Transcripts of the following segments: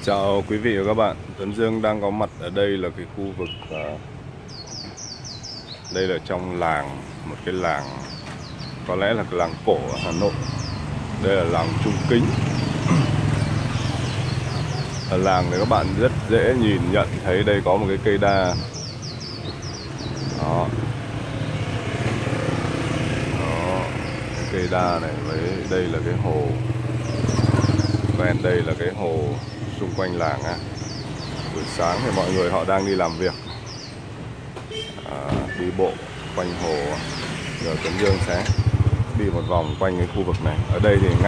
Chào quý vị và các bạn. Tuấn Dương đang có mặt ở đây là cái khu vực đây là trong làng, một cái làng có lẽ là cái làng cổ ở Hà Nội. Đây là làng Trung Kính. Ở làng này các bạn rất dễ nhìn nhận thấy đây có một cái cây đa. Đó. Đó. Cái cây đa này với đây là cái hồ. Ven đây là cái hồ xung quanh làng á. Buổi sáng thì mọi người họ đang đi làm việc, đi bộ quanh hồ. Giờ Tuấn Dương sẽ đi một vòng quanh cái khu vực này. Ở đây thì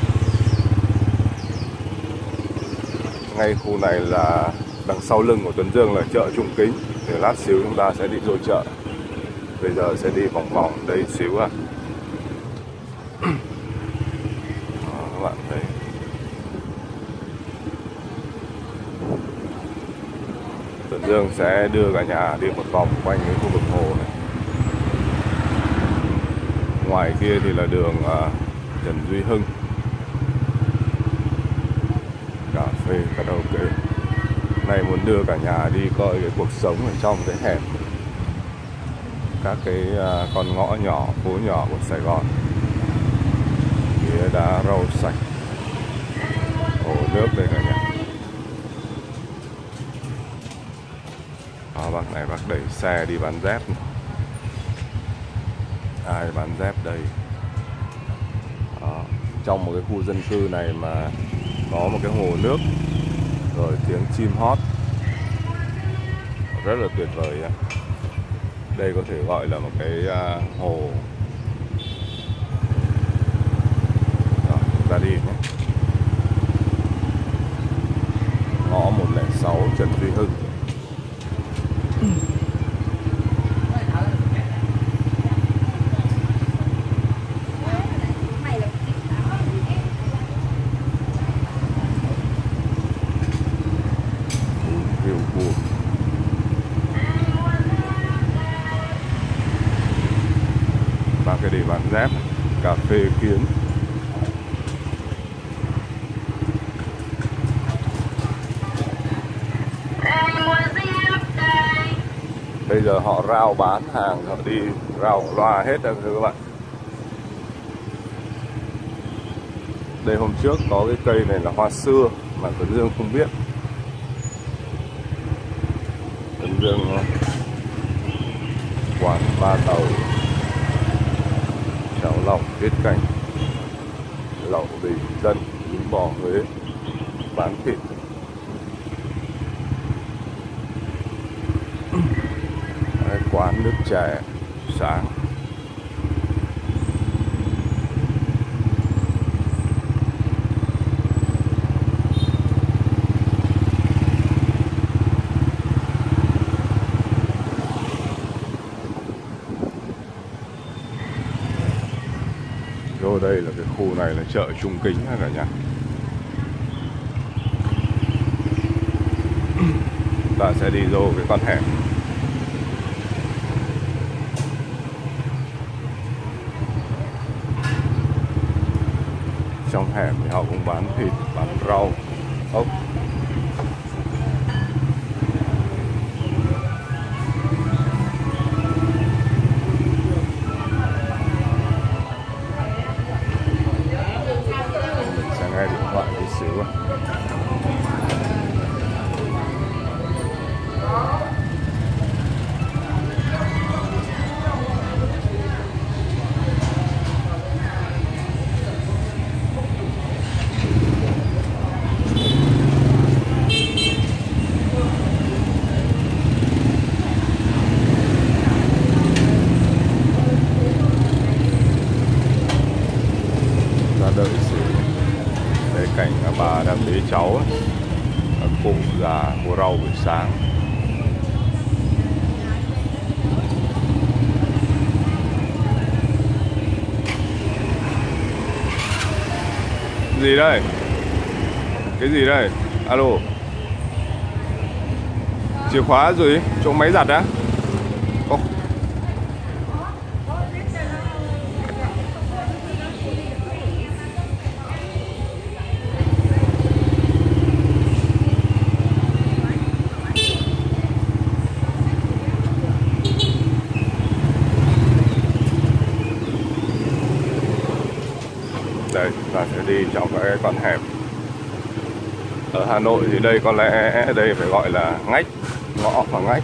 ngay khu này là đằng sau lưng của Tuấn Dương là chợ Trung Kính. Thì lát xíu chúng ta sẽ đi vô chợ. Bây giờ sẽ đi vòng vòng đây xíu à. Các bạn thấy Tuấn Dương sẽ đưa cả nhà đi một vòng quanh cái khu vực hồ này. Ngoài kia thì là đường Trần Duy Hưng, cà phê karaoke. Này muốn đưa cả nhà đi coi cái cuộc sống ở trong cái hẻm, các cái con ngõ nhỏ, phố nhỏ của Sài Gòn. Phía đá rau sạch, hồ nước đây cả nhà. Đó, bác này bác đẩy xe đi bán dép. Ai bán dép đây? Đó, trong một cái khu dân cư này mà có một cái hồ nước, rồi tiếng chim hót rất là tuyệt vời. Đây có thể gọi là một cái hồ. Đó, chúng ta đi nhé. Ngõ 106 Trần Duy Hưng. Cái để bán dép, cà phê Kiến. Bây giờ họ rao bán hàng, họ đi rao loa hết rồi các bạn. Đây hôm trước có cái cây này là hoa xưa mà Tuấn Dương không biết. Tuấn Dương quán ba tàu, cháo lòng tiết canh, lẩu bình dân, bún bò Huế, bán thịt. Đấy, quán nước chè sáng. Vô đây là cái khu này là chợ Trung Kính cả nhà. Ta sẽ đi vô cái con hẻm. Trong hẻm thì họ cũng bán thịt, bán rau, ốc. Nghe điện thoại tí xíu. Ra đợi xíu. Đây cảnh bà đang bế cháu, cụ già mua rau buổi sáng. Gì đây? Cái gì đây? Alo. Chìa khóa rồi chỗ máy giặt á? và sẽ đi trong các cái con hẻm. Ở Hà Nội thì đây có lẽ đây phải gọi là ngách, ngõ và ngách.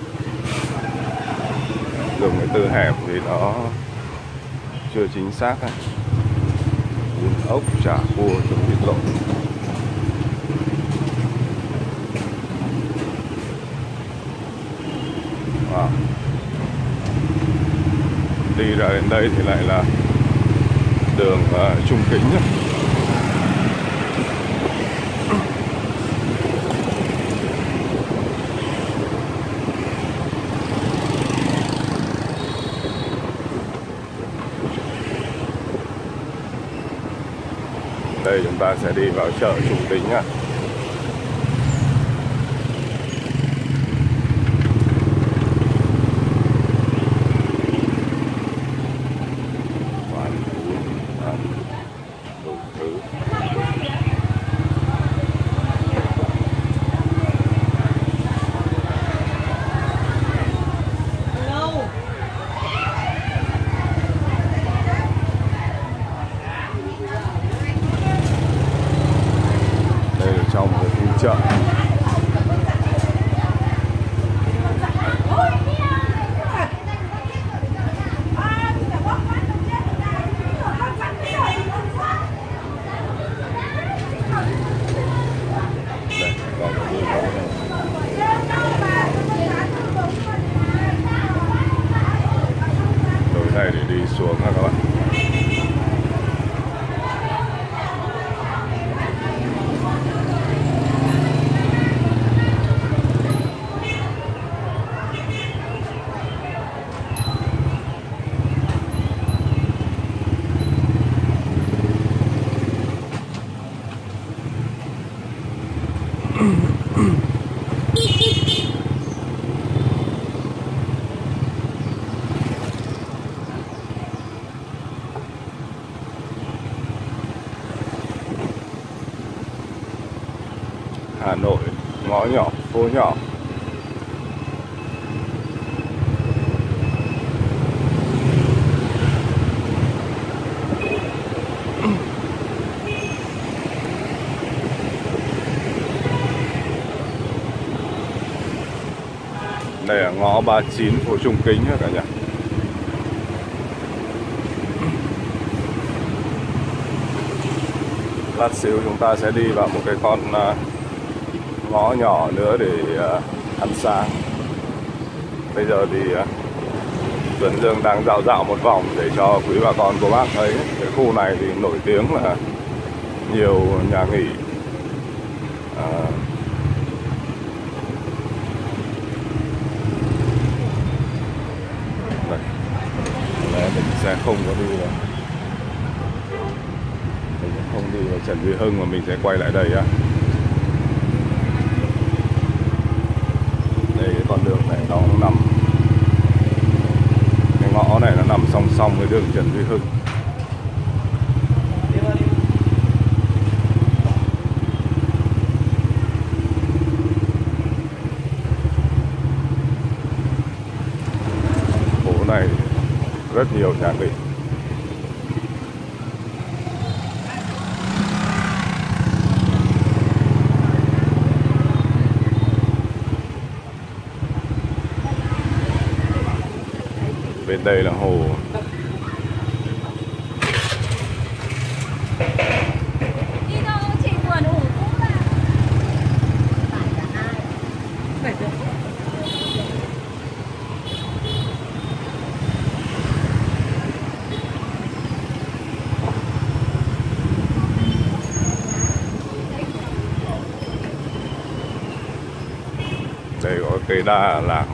Dùng cái từ hẻm thì nó chưa chính xác. Bún ốc chả cua trứng vịt lộn. Wow. Đi ra đến đây thì lại là đường Trung Kính nhé. Đây chúng ta sẽ đi vào chợ Trung Kính nhá. Trong một khu chợ. Lối này để đi xuống các bạn. Hà Nội, ngõ nhỏ, phố nhỏ. Đây là ngõ 39 phố Trung Kính cả nhà. Lát xíu chúng ta sẽ đi vào một cái con ngõ nhỏ nữa để ăn sáng. Bây giờ thì Tuấn Dương đang dạo một vòng để cho quý bà con cô bác thấy. Cái khu này thì nổi tiếng là nhiều nhà nghỉ. Mình sẽ không có đi vào, mình sẽ không đi vào Trần Duy Hưng mà mình sẽ quay lại đây á. Đây cái con đường này nó nằm, cái ngõ này nó nằm song song với đường Trần Duy Hưng. Phố này rất nhiều nhà nghỉ. Bên đây là hồ. Đây có cây đa làng.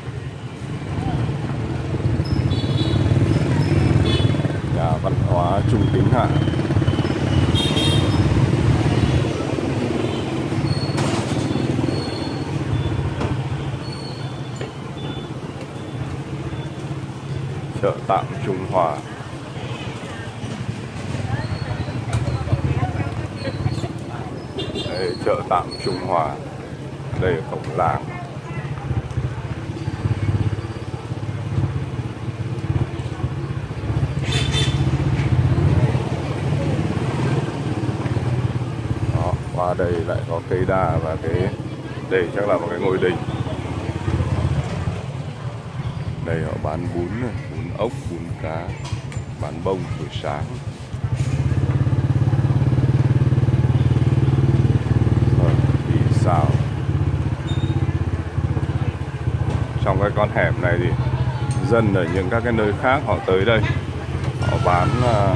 Nhà văn hóa Trung Kính Hạ. Chợ tạm Trung Hòa. Đây, chợ tạm Trung Hòa. Đây là cổng làng. Qua đây lại có cây đa và cái đây chắc là một cái ngôi đình. Đây họ bán bún này, bún ốc, bún cá, bán bông buổi sáng. Thì sao? Trong cái con hẻm này thì dân ở những các cái nơi khác họ tới đây, họ bán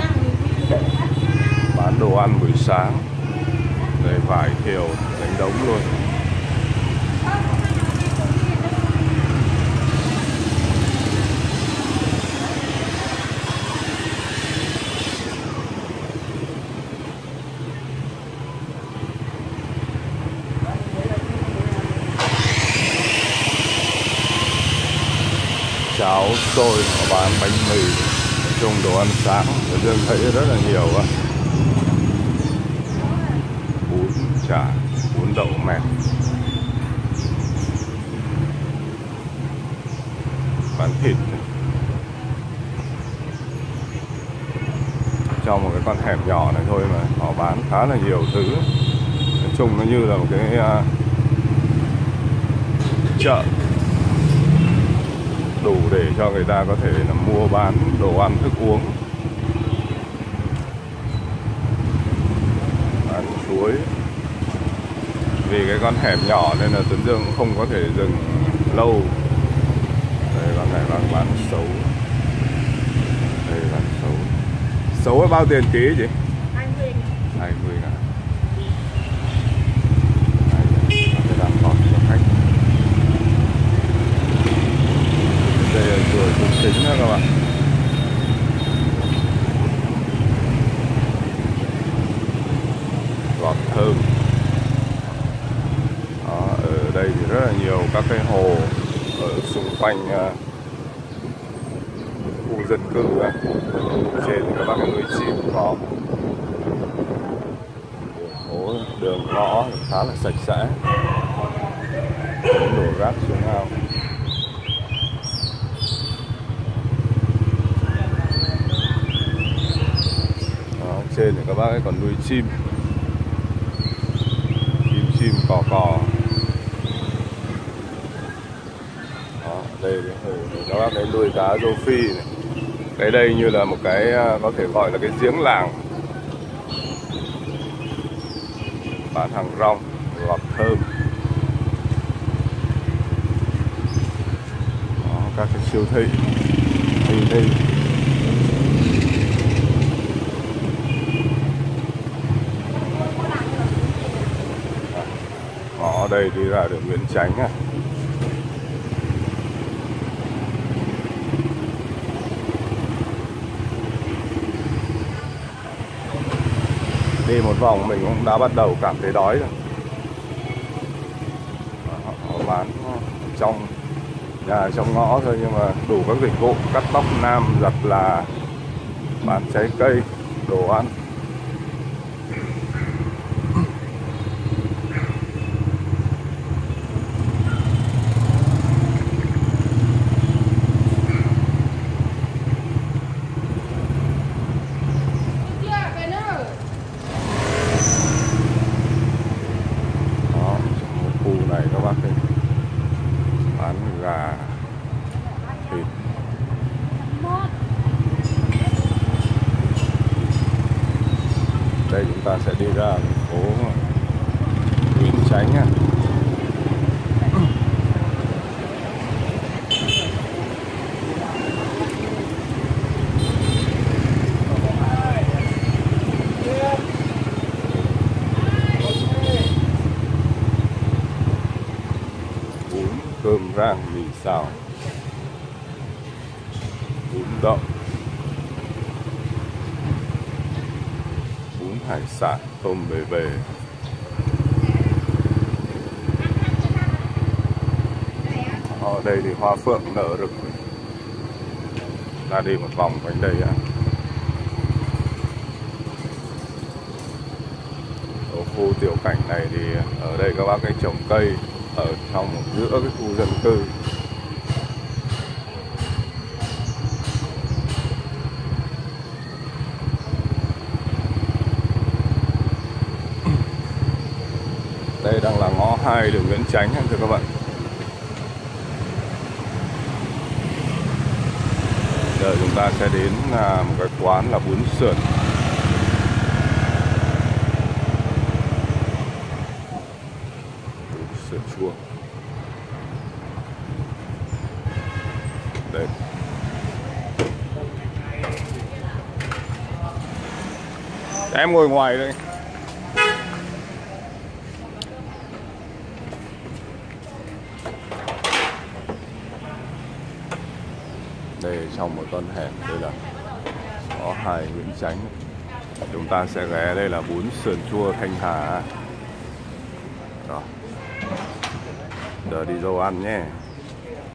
đồ ăn buổi sáng. Đây vải thiều đánh đống luôn. Cháo xôi, họ bán bánh mì, nói chung đồ ăn sáng người dân thấy rất là nhiều á. Bún chả, bún đậu mẹ, bán thịt. Trong một cái con hẻm nhỏ này thôi mà họ bán khá là nhiều thứ. Nói chung nó như là một cái chợ đủ để cho người ta có thể là mua bán đồ ăn thức uống. Bán suối. Vì cái con hẻm nhỏ nên là Tuấn Dương cũng không có thể dừng lâu. Đây con này bán sấu. Đây bán sấu. Sấu bao tiền ký chị? 20. 20 ngàn. Đây đang còn cho khách. Đây là chùa Trung Kính đó các bạn. Gọt thơm. Đó, ở đây thì rất là nhiều các cái hồ ở xung quanh khu dân cư. Trên thì các bác nuôi chim có. Đường ngõ khá là sạch sẽ, đổ rác xuống ao. Đó, trên thì các bác ấy còn nuôi chim, chim cò. Đó, đây các bác ấy nuôi cá rô phi này. Cái đây như là một cái có thể gọi là cái giếng làng. Bán hàng rong, gọt thơm. Đó, các cái siêu thị. Đây. Ở đây đi ra đường Nguyễn Chánh à. Đi một vòng mình cũng đã bắt đầu cảm thấy đói rồi. Họ bán trong nhà, trong ngõ thôi, nhưng mà đủ các dịch vụ cắt tóc nam, giặt là, bán trái cây, đồ ăn. Gà, thịt. Đây chúng ta sẽ đi ra phố Nguyễn Chánh à. Bún cơm rang, mì xào, bún đậu, bún hải sản, tôm bề. Ở đây thì hoa phượng nở rực. Ra đi một vòng quanh đây ạ. Ở khu tiểu cảnh này thì ở đây các bác ấy trồng cây ở trong giữa cái khu dân cư. Đây đang là ngõ 2 đường Nguyễn Chánh thưa các bạn. Giờ chúng ta sẽ đến một cái quán là bún sườn. Bún sườn chua. Đây. Em ngồi ngoài đây. Đây trong một con hẻm, đây là ngõ 2 Nguyễn Chánh. Chúng ta sẽ ghé đây là bún sườn chua Thanh Hà. Rồi. Giờ đi dâu ăn nhé.